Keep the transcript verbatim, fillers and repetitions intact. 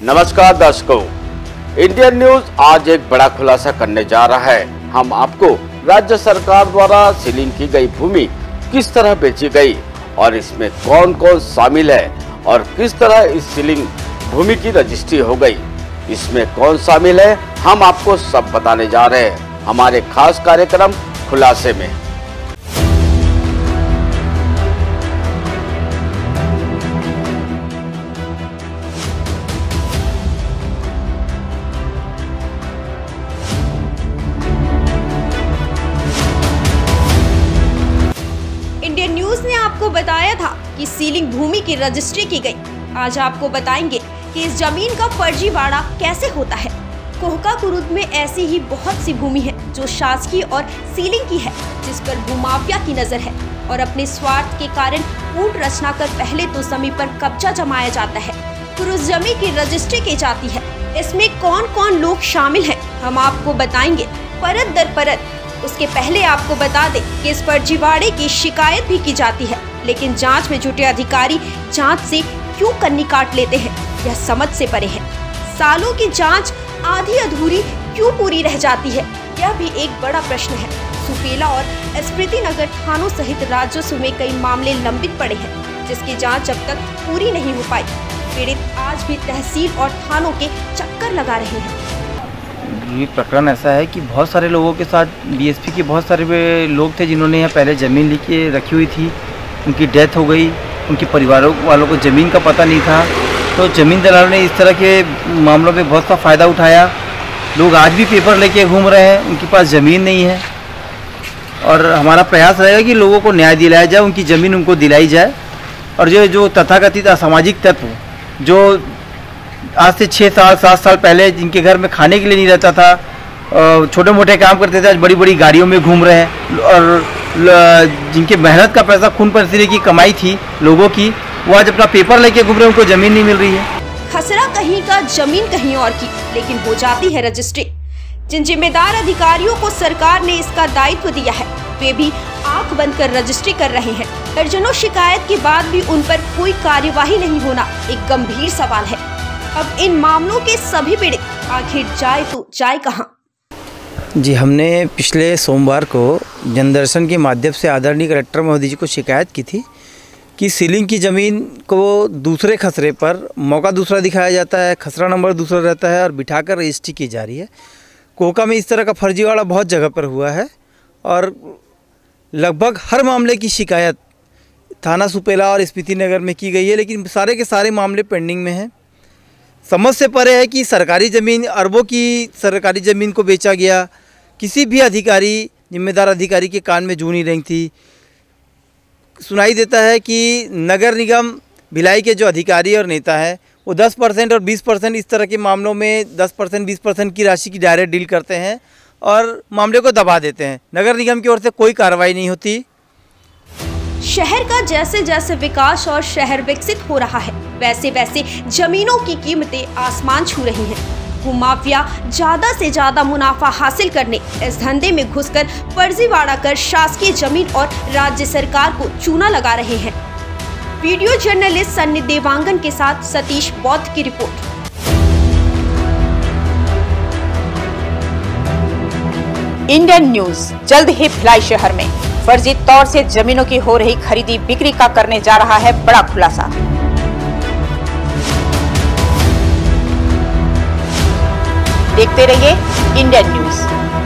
नमस्कार दर्शकों, Indian news आज एक बड़ा खुलासा करने जा रहा है। हम आपको राज्य सरकार द्वारा सीलिंग की गई भूमि किस तरह बेची गई और इसमें कौन कौन शामिल है और किस तरह इस सीलिंग भूमि की रजिस्ट्री हो गई, इसमें कौन शामिल है, हम आपको सब बताने जा रहे हैं हमारे खास कार्यक्रम खुलासे में। इंडियन न्यूज ने आपको बताया था कि सीलिंग भूमि की रजिस्ट्री की गई। आज आपको बताएंगे कि इस जमीन का फर्जीवाड़ा कैसे होता है। कोहका कुरुद में ऐसी ही बहुत सी भूमि है जो शासकीय और सीलिंग की है, जिस पर भूमाफिया की नजर है और अपने स्वार्थ के कारण कूट रचना कर पहले तो जमीन पर कब्जा जमाया जाता है, फिर उस जमीन की रजिस्ट्री की जाती है। इसमें कौन कौन लोग शामिल हैं, हम आपको बताएंगे परत दर परत। उसके पहले आपको बता दें कि इस फर्जीवाड़े की शिकायत भी की जाती है, लेकिन जांच में जुटे अधिकारी जांच से क्यों कन्नी काट लेते हैं, यह समझ से परे है। सालों की जांच आधी अधूरी क्यों पूरी रह जाती है, यह भी एक बड़ा प्रश्न है। सुपेला और स्मृति नगर थानों सहित राजस्व में कई मामले लंबित पड़े हैं, जिसकी जाँच अब तक पूरी नहीं हो पाई। पीड़ित आज भी तहसील और थानों के चक्कर लगा रहे हैं। ये प्रकरण ऐसा है कि बहुत सारे लोगों के साथ बीएसपी के बहुत सारे लोग थे जिन्होंने यहाँ पहले ज़मीन लेके रखी हुई थी, उनकी डेथ हो गई, उनके परिवारों वालों को ज़मीन का पता नहीं था, तो ज़मीन दलालों ने इस तरह के मामलों में बहुत सा फ़ायदा उठाया। लोग आज भी पेपर लेके घूम रहे हैं, उनके पास ज़मीन नहीं है और हमारा प्रयास रहेगा कि लोगों को न्याय दिलाया जाए, उनकी ज़मीन उनको दिलाई जाए। और जो जो तथाकथित असामाजिक तत्व जो आज से छः साल सात साल पहले जिनके घर में खाने के लिए नहीं रहता था, छोटे मोटे काम करते थे, आज बड़ी बड़ी गाड़ियों में घूम रहे हैं और जिनके मेहनत का पैसा खून पसीने की कमाई थी लोगों की, वो आज अपना पेपर लेके घूम रहे हैं, उनको ज़मीन नहीं मिल रही है। खसरा कहीं का, जमीन कहीं और की, लेकिन हो जाती है रजिस्ट्री। जिन जिम्मेदार अधिकारियों को सरकार ने इसका दायित्व दिया है, वे भी आंख बंद कर रजिस्ट्री कर रहे हैं। दर्जनों शिकायत के बाद भी उन पर कोई कार्यवाही नहीं होना एक गंभीर सवाल है। अब इन मामलों के सभी पीड़ित आखिर जाए तो जाए कहां? जी, हमने पिछले सोमवार को जनदर्शन के माध्यम से आदरणीय कलेक्टर महोदय जी को शिकायत की थी कि सीलिंग की ज़मीन को दूसरे खसरे पर मौका दूसरा दिखाया जाता है, खसरा नंबर दूसरा रहता है और बिठाकर रजिस्ट्री की जा रही है। कोहका में इस तरह का फर्जीवाड़ा बहुत जगह पर हुआ है और लगभग हर मामले की शिकायत थाना सुपेला और स्मृति नगर में की गई है, लेकिन सारे के सारे मामले पेंडिंग में हैं। समझ से परे है कि सरकारी ज़मीन, अरबों की सरकारी ज़मीन को बेचा गया, किसी भी अधिकारी, जिम्मेदार अधिकारी के कान में जू नहीं रही थी। सुनाई देता है कि नगर निगम भिलाई के जो अधिकारी और नेता हैं वो दस परसेंट और बीस परसेंट इस तरह के मामलों में दस परसेंट बीस परसेंट की राशि की डायरेक्ट डील करते हैं और मामले को दबा देते हैं। नगर निगम की ओर से कोई कार्रवाई नहीं होती। शहर का जैसे जैसे विकास और शहर विकसित हो रहा है, वैसे वैसे जमीनों की कीमतें आसमान छू रही हैं। भूमाफिया ज्यादा से ज्यादा मुनाफा हासिल करने इस धंधे में घुसकर फर्जीवाड़ा कर शासकीय जमीन और राज्य सरकार को चूना लगा रहे हैं। वीडियो जर्नलिस्ट सन्नी देवांगन के साथ सतीश बौद्ध की रिपोर्ट। इंडियन न्यूज जल्द ही भिलाई शहर में फर्जी तौर से जमीनों की हो रही खरीदी बिक्री का करने जा रहा है बड़ा खुलासा। देखते रहिए इंडियन न्यूज।